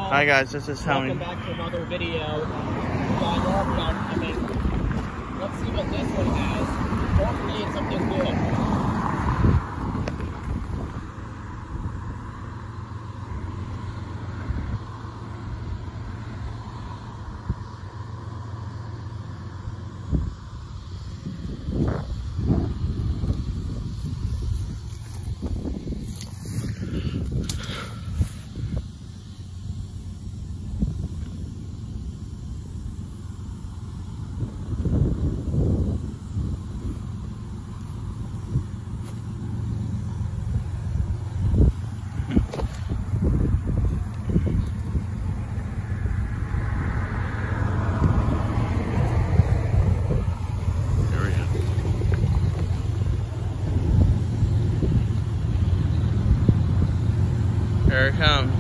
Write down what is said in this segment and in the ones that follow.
Hi guys, this is Tony. Welcome back to another video on Northbound coming. Let's see what this one has. Hopefully it's something good. Here it comes.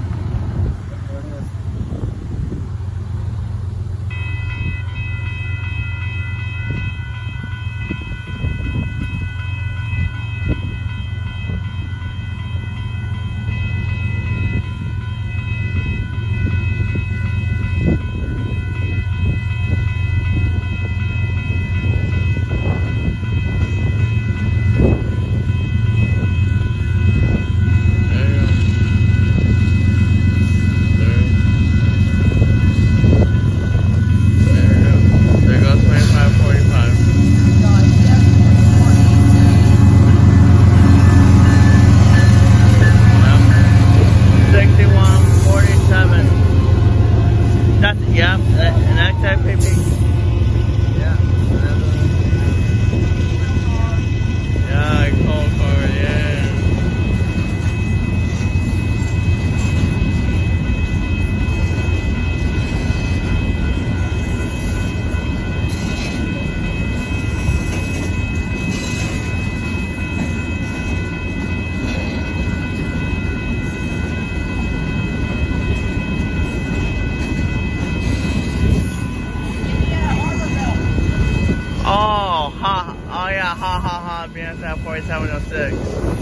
BNSF 4706.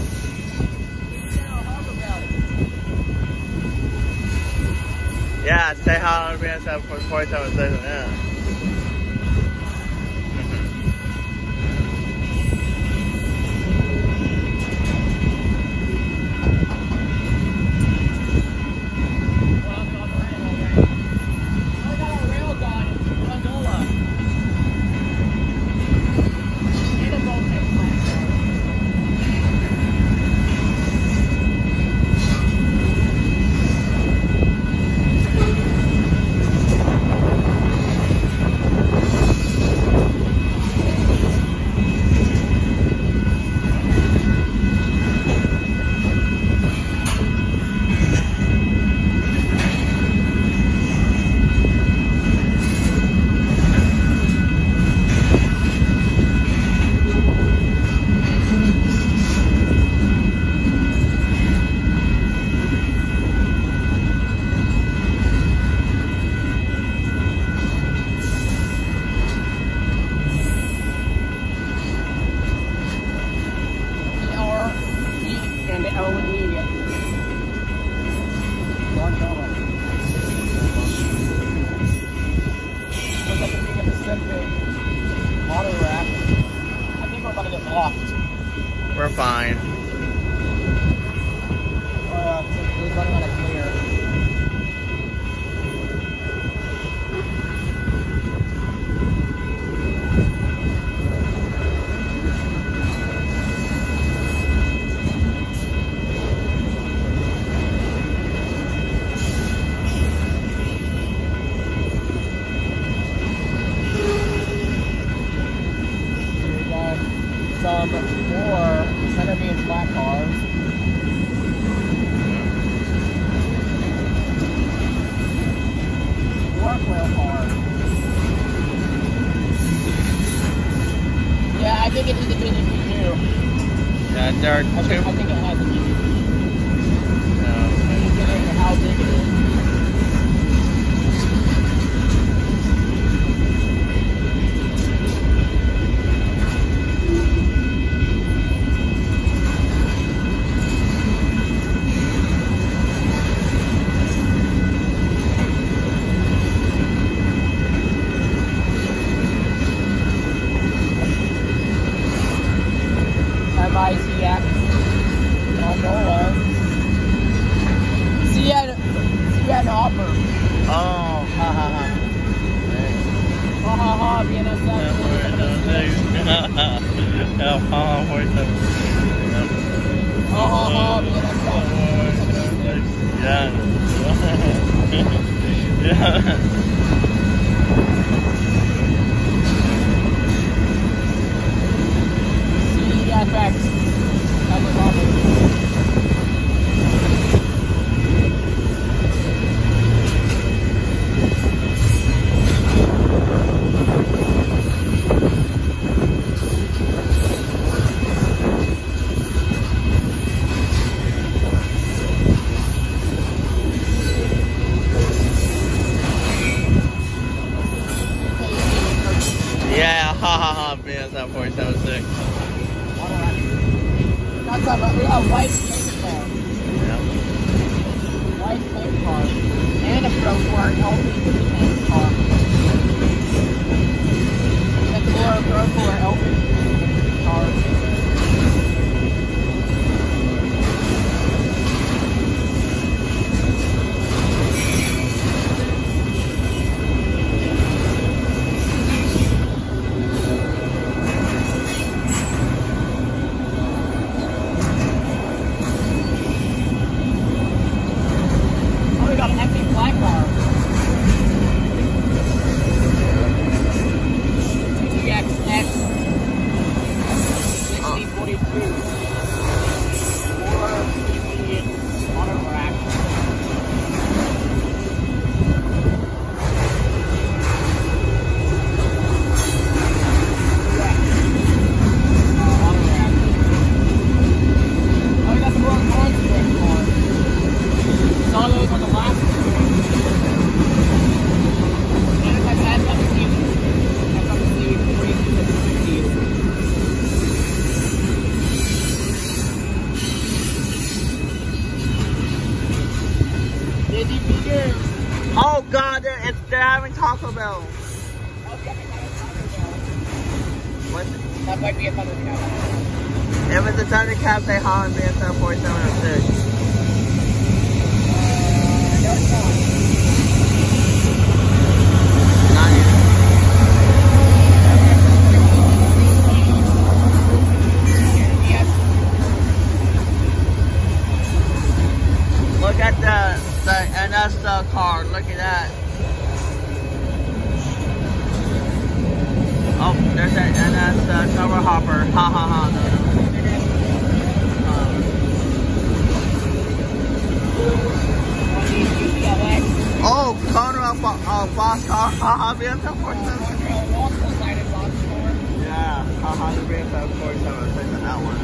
Yeah, say hi on BNSF 4706. Yeah. We're fine. We're running on a clear. Some more center beam flat cars. Work cars. Yeah, I think it is a bit too. Yeah, there are two. I think it has a bit. Considering how big it is. Yeah, 47. Yeah. Yeah. CFX. That was awesome. Yeah, BSF 476. That's a white paint car. Yep. White paint car. And a Pro 4 LP paint car. That's for a Pro 4 LP car. Oh God, they're having Taco Bell. What? That might be a Thundercat. If it's a Thundercat, say Holland BSF 4706. No, it's not. Not yet. Look at the NS car. Look at that. Oh, there's that NS cover hopper. Ha ha ha. Oh, corner of boss car. Ha ha. BSF 47. Yeah. Ha ha. The BSF 47. Take that one.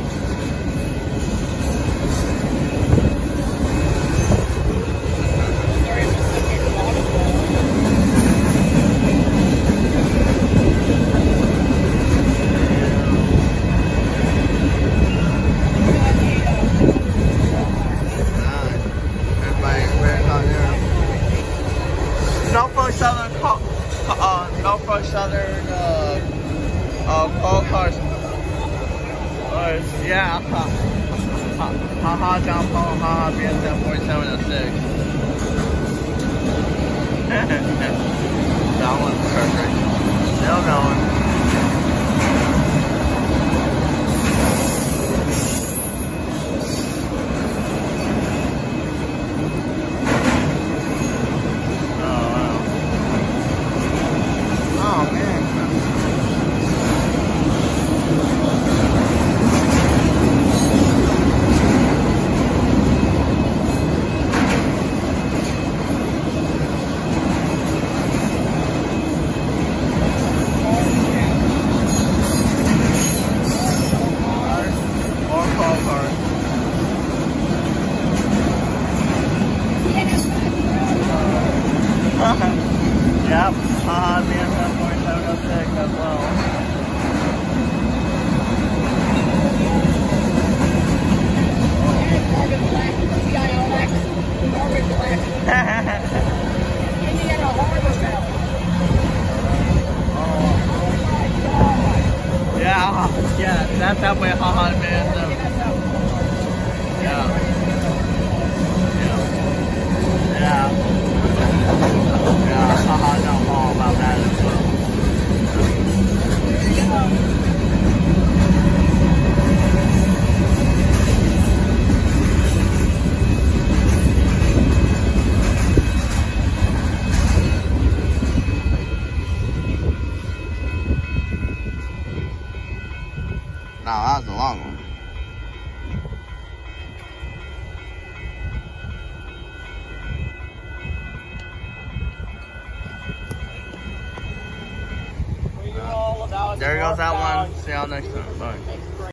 Norfolk Southern coal cars. Yeah. Ha John Paul, ha BSF 4706. That one's perfect. Still going. Yep, BSF 4706 as well. Yeah, that's that way, haha, BSF. Yeah. Yeah, haha, know all about that as well. Nah, that was a long one. There goes that one. See y'all next time. Bye.